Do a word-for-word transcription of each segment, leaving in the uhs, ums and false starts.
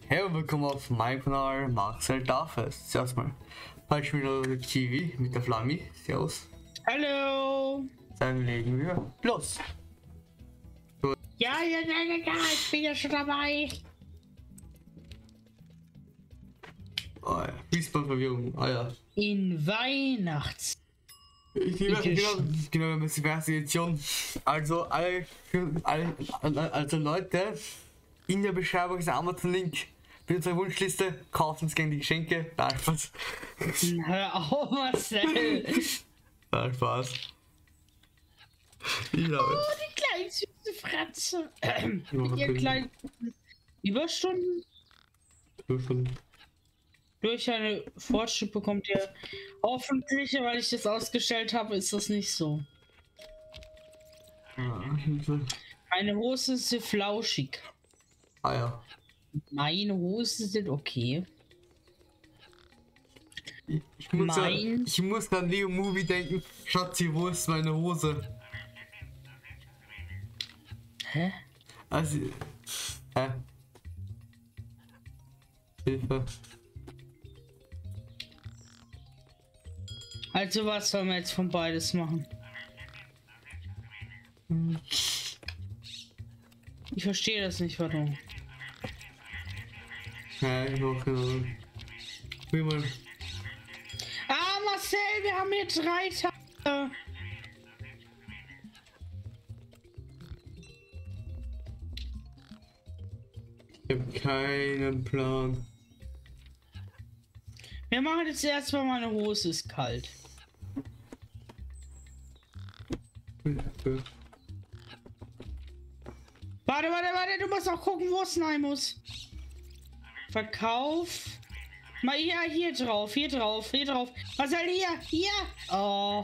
Hey und willkommen auf meinem Kanal Marcel Darfest. Zuerst mal falsch wieder der Kiwi mit der Flammi. Servus. Hallo. Dann legen wir los. Ja, ja, ja, ja, ja, ich bin ja schon dabei. Oh ja, Respawn-Verwirrung. Ah ja. In Weihnachts. Ich liebe genau, genau, das ist die erste Edition. Also alle, alle, also Leute, in der Beschreibung ist der Amazon-Link. Für unsere Wunschliste, kaufen uns gerne die Geschenke. Nein, Spaß. Hör auf, Marcel. Nein, Spaß. Ich habe Oh, die kleine süße Fratze. Ja, Mit ihren okay. kleinen Überstunden. schon. Durch eine Fortschritt bekommt ihr hoffentlich, weil ich das ausgestellt habe, ist das nicht so. Ah, Meine Hose ist sehr flauschig. ah ja. Meine Hosen sind okay. Ich, ich muss ja, Mein- ich muss an Leo Movie denken. Schatzi, wo ist meine Hose? Hä? Also. Hä? Hilfe. Also was sollen wir jetzt von beides machen? Ich verstehe das nicht, warum. Ja, ich auch keine Ahnung. Wie mal. Ah, Marcel, wir haben hier drei Tage. Ich hab keinen Plan. Wir machen jetzt erstmal, meine Hose ist kalt. Warte, warte, warte, du musst auch gucken, wo es rein muss. Verkauf. Mal hier, hier drauf, hier drauf, hier drauf. Marcel, hier, hier. Oh.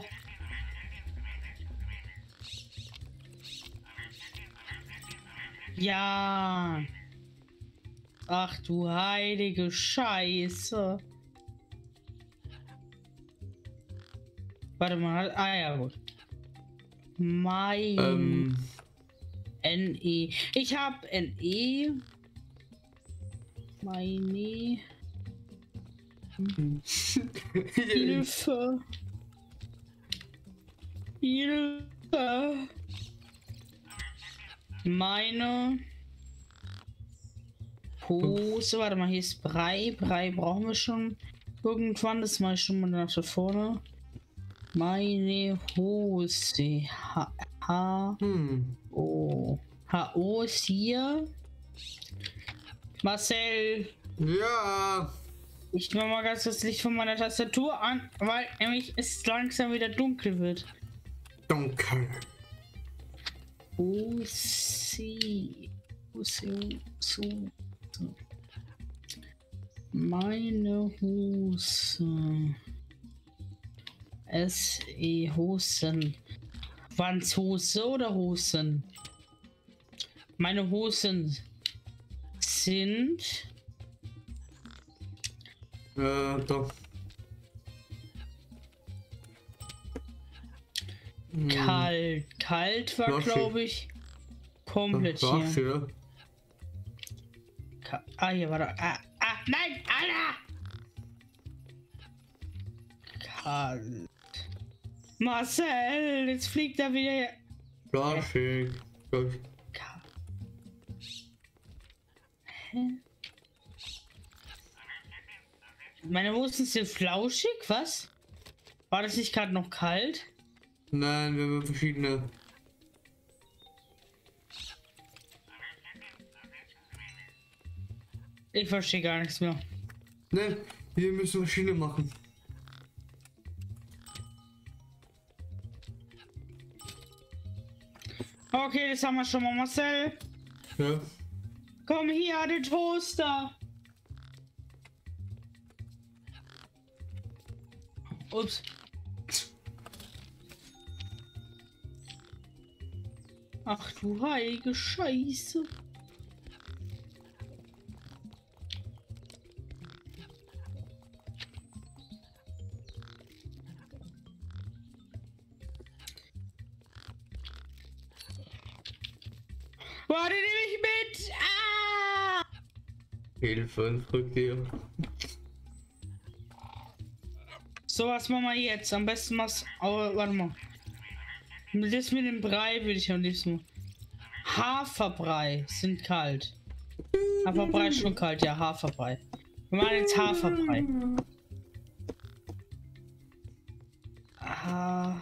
Ja. Ach du heilige Scheiße. Warte mal. Ah ja, gut. Mein Ähm. N E. Ich hab N E. Meine Hilfe. Hilfe. Meine Hose. Warte mal, hier ist Brei. Brei brauchen wir schon irgendwann. Das mache ich schon mal nach da vorne. Meine Hose. H. H. Hm. O. H. O ist hier. Marcel. Ja. Ich mache mal ganz das Licht von meiner Tastatur an, weil nämlich es langsam wieder dunkel wird. Dunkel. Hose. Hose. Hose. Meine Hose. S E Hosen. Waren's Hose oder Hosen? Meine Hosen sind Äh, doch. Hm. kalt. Kalt war, Flauschig. glaube ich, komplett hier. Waffe. Ka ah, hier war da. Ah, ah, nein, Alter! Kalt. Marcel, jetzt fliegt er wieder. Flauschig. Flauschig. Ka Hä? Meine Hosen sind flauschig, was? War das nicht gerade noch kalt? Nein, wir haben verschiedene. Ich verstehe gar nichts mehr. Nein, wir müssen verschiedene machen. Okay, das haben wir schon mal, Marcel. Ja. Komm hier, den Toaster. Ups. Ach du heilige Scheiße. Warte, nehme ich mit. Ah! Hilfe und Rückkehr. So, was machen wir jetzt? Am besten was. Aber warte mal. Das mit dem Brei würde ich am liebsten. Haferbrei sind kalt. Haferbrei ist schon kalt, ja, Haferbrei. Wir machen jetzt Haferbrei. Ah.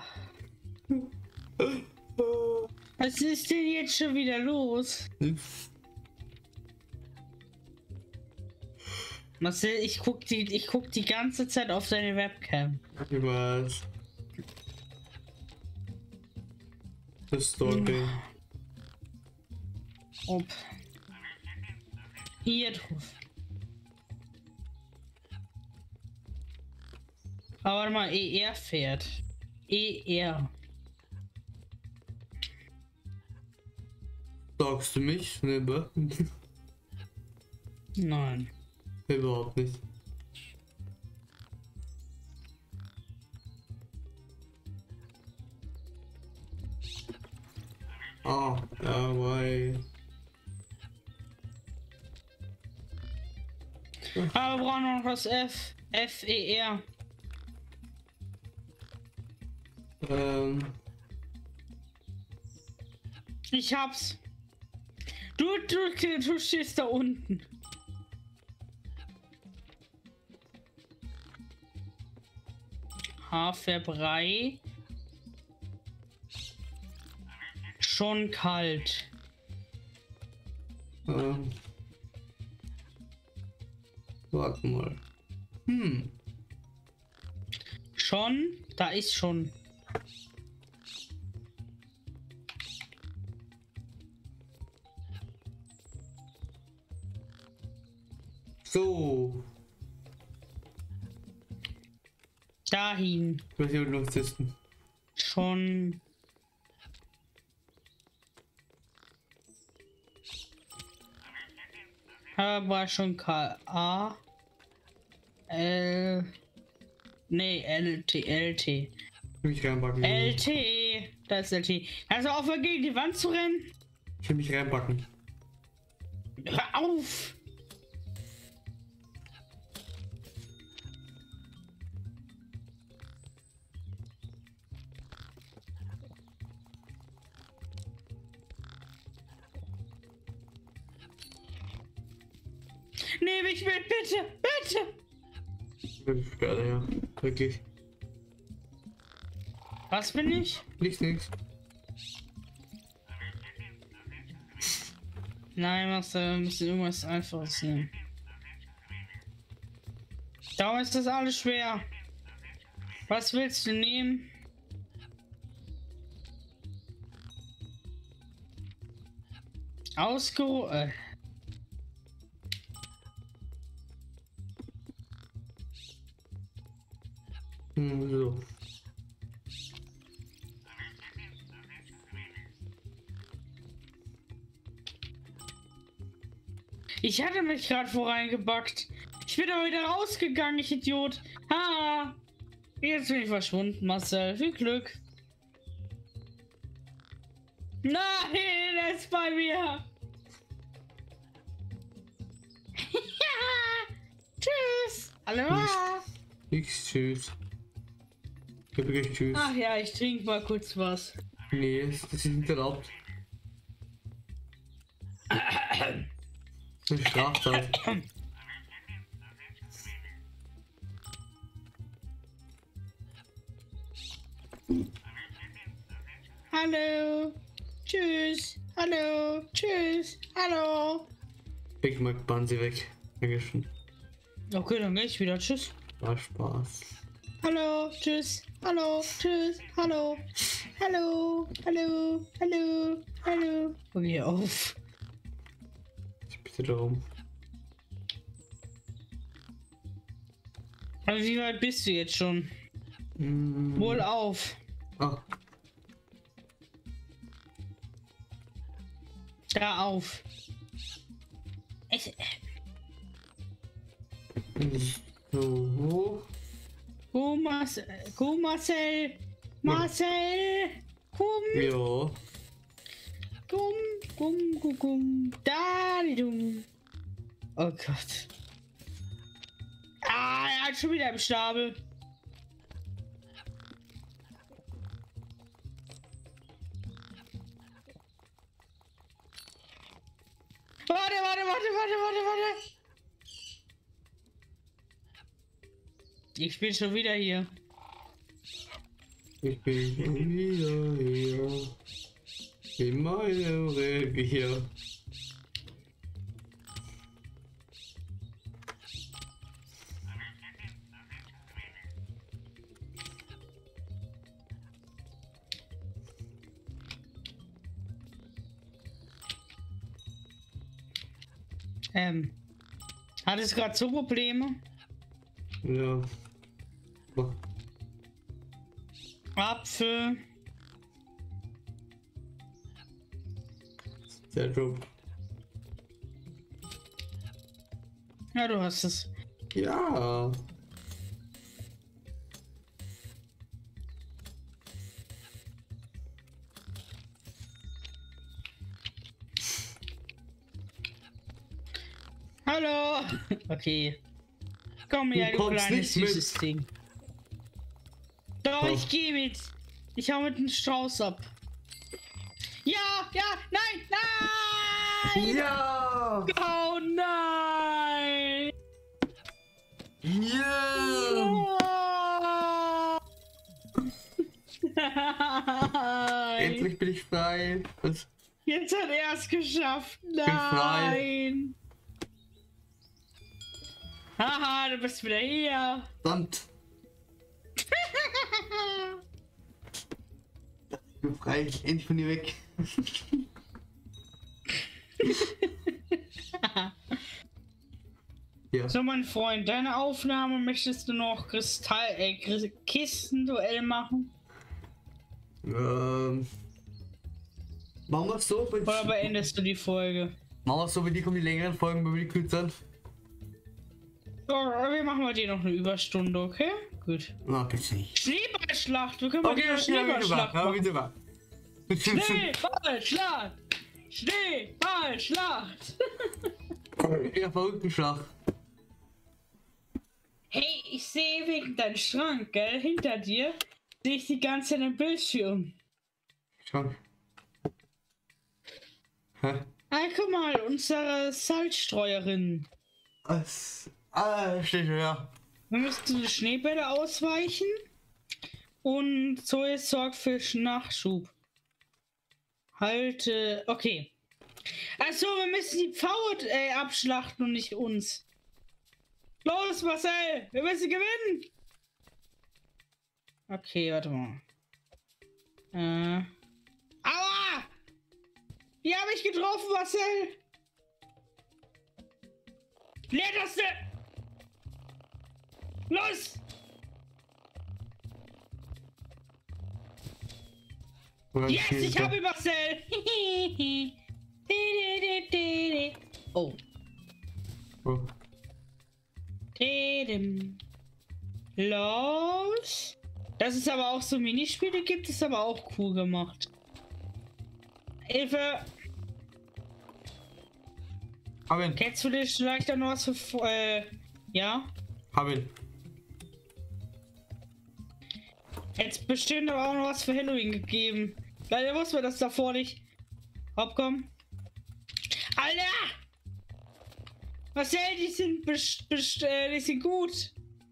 Was ist denn jetzt schon wieder los? Marcel, ich guck die, ich guck die ganze Zeit auf deine Webcam. Ich weiß. Das Stalking. Ob. Hier drauf. Aber warte mal, E R fährt. E R. Sagst du mich? Ne, Nein. überhaupt nicht. Ah, ja, weil. Aber wir brauchen noch das F. F E R. Ähm. Ich hab's. Du, du, du stehst da unten. Haferbrei. Schon kalt. Ähm. Warte mal. Hm. Schon? Da ist schon. So. Dahin. Was hier los ist. Schon. Aber schon kalt. A. L. Nee, L T. L T. Ich reinpacken. L T. Das ist L T. Also aufhören gegen die Wand zu rennen. Ich will mich reinpacken. Hör auf. Nehme ich mit, bitte, bitte. Sperre, ja. Wirklich. Was bin ich? Nichts, nichts. Nein, machst du, wir müssen irgendwas Einfaches nehmen. Darum ist das alles schwer. Was willst du nehmen? Ausgeruht. Äh. Hm, so. Ich hatte mich gerade voreingepackt. Ich bin aber wieder rausgegangen, ich Idiot. Ha! Jetzt bin ich verschwunden, Marcel. Viel Glück. Nein, er ist bei mir. Tschüss. Hallo. Nix, tschüss. Wirklich tschüss. Ach ja, ich trinke mal kurz was. Nee, das ist nicht erlaubt. Eine Straftat. Hallo. Tschüss. Hallo. Tschüss. Hallo. Ich mag Bansi weg. Dankeschön. Okay, dann gehe ich wieder. Tschüss. War Spaß. Hallo. Tschüss. Hallo. Tschüss. Hallo. Hallo. Hallo. Hallo. Hallo. Okay, auf. Ich bitte darum. Also wie weit bist du jetzt schon? Mm. Wohl auf. Ah, Da auf. Es, so. Komm, Marcel. Komm, Marcel. Marcel. Komm. Ja. Komm. Komm, komm, komm. Da, die dumm. Oh Gott. Ah, er hat schon wieder im Stapel. Warte, warte, warte, warte, warte, warte. Ich bin schon wieder hier. Ich bin schon wieder hier. In meinem Revier. Ähm. Hat es gerade so Probleme? Ja. Mach. Apfel. Sehr gut. Ja, du hast es. Ja. Hallo. Okay. Komm her, du, Du kommst kleines nicht süßes mit. Ding. Doch, Oh. ich gehe mit. Ich hau mit dem Strauß ab. Ja, ja, nein, nein! Ja! Oh nein! Ja! Nein! Endlich bin ich frei. Das Jetzt hat er es geschafft. frei. Nein! Haha, du bist wieder hier. Sand. Ich bin frei. Endlich von dir weg. Ja. So, mein Freund, deine Aufnahme, möchtest du noch Kristall, äh, Kris- Kistenduell machen? Ähm. Machen wir es so. Bei, Oder beendest du die Folge? machen wir es so, bei dir kommen die längeren Folgen, bei mir die kürzeren. So, wir machen bei dir noch eine Überstunde, okay? Gut. Na, bitte nicht. Schneeballschlacht, wir können mal Okay, die ja, bitte Schneeballschlacht mal. Ja, machen. bitte mal. Schneeballschlacht! Schneeballschlacht! Ja, verrückten Schlag. Hey, ich sehe wegen deinem Schrank, gell? Hinter dir sehe ich die ganze Zeit im Bildschirm. Schrank. Hä? Ah, guck mal, unsere Salzstreuerin. Was? Ah, steht schon, ja. Wir müssen die Schneebälle ausweichen und Zoe sorgt für Nachschub. Halte, okay. Achso, wir müssen die Pfau äh, abschlachten und nicht uns. Los, Marcel, wir müssen gewinnen. Okay, warte mal. Äh. Aua! Die habe ich getroffen, Marcel. Leertaste! Los! Oder Yes, steht ich da? habe ihn, Marcel! Oh. Oh. Tidim. Los! Dass es aber auch so Minispiele gibt, ist aber auch cool gemacht. Hilfe! Hab ihn. Kennst du dich vielleicht noch was für... Äh, ja? Hab ihn. Jetzt bestimmt aber auch noch was für Halloween gegeben. Leider wusste man das davor nicht. Hoppkomm. Alter! Marcel, die sind best, best, äh, die sind gut.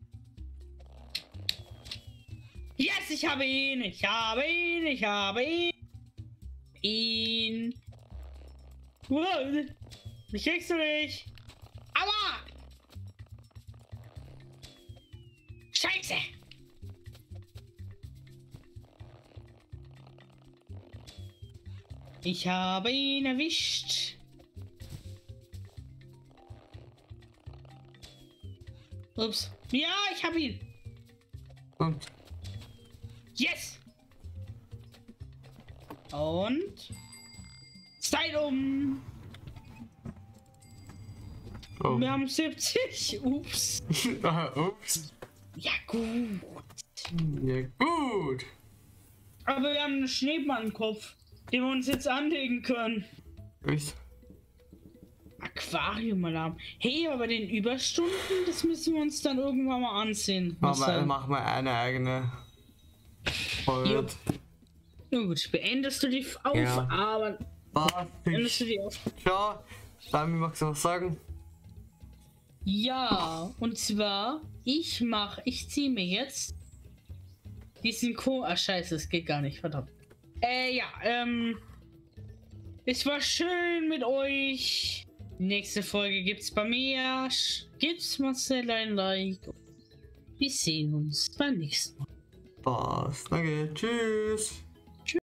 Yes, ich habe ihn, ich habe ihn, ich habe ihn. Ihn. Wow. Mich kriegst du nicht. Aua! Scheiße! Ich habe ihn erwischt. Ups. Ja, ich habe ihn. Und. Yes! Und... Zeit um! Oh. Wir haben siebzig. Ups. Ah, ups. Ja, gut. Ja, gut. Aber wir haben einen Schneemannkopf, den wir uns jetzt anlegen können. Echt? Aquarium mal haben. Hey, aber bei den Überstunden, das müssen wir uns dann irgendwann mal ansehen. Machen wir, machen wir eine eigene Folge. Na gut, beendest du die Aufarbeit? Ja. Beendest du die auf? Ciao. Dann magst du was sagen? Ja, und zwar, ich mach, ich ziehe mir jetzt diesen Co. Ah, scheiße, es geht gar nicht, verdammt. Äh, ja, ähm, es war schön mit euch. Nächste Folge gibt's bei mir. Gibt's Marcel ein Like. Wir sehen uns beim nächsten Mal. Passt. Danke. Tschüss.